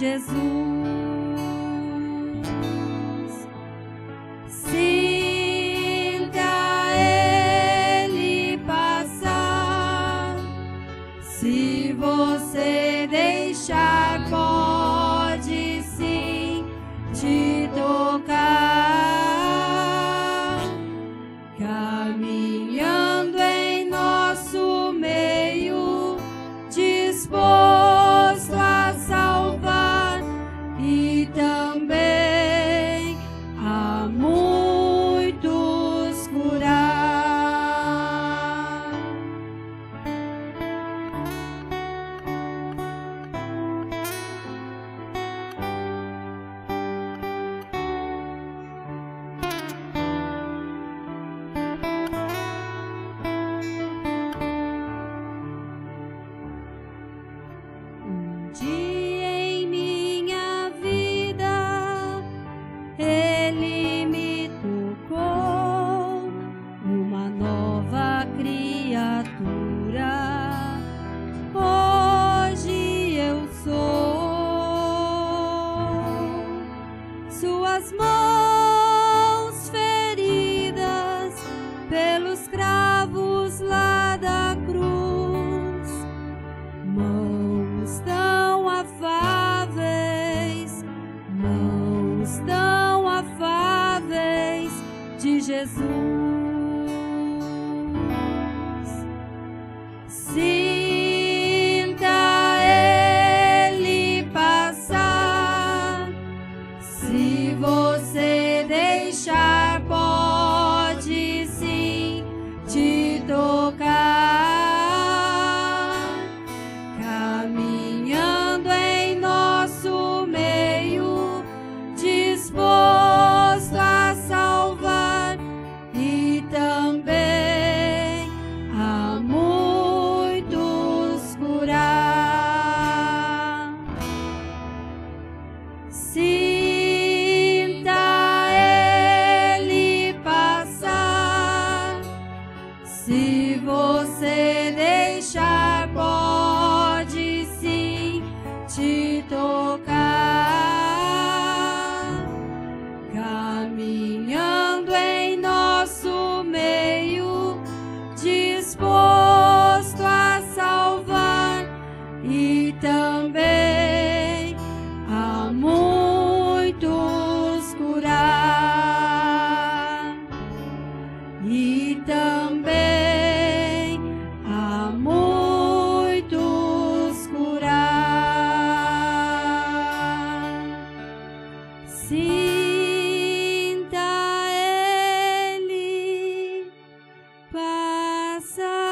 Jesus. Sinta Ele passar. Se você deixar, pode sim te tocar. Caminhando em nosso meio, disposto a salvar e também a muitos curar. Um dia em minha vida Ele me tocou, uma nova criatura. Hoje eu sou suas mãos feridas pelos cravos lá da cruz, mãos tão afáveis, mãos tão afáveis de Jesus. Sinta Ele passar. Se você deixar, pode sim te tocar. Caminhando em nosso meio, disposto a salvar e também a muitos curar. Sinta Ele passar. Se você deixar, pode sim te tocar. Caminhando em nosso meio, disposto a salvar e também a muitos curar. E também a muitos curar. Sinta Ele passar.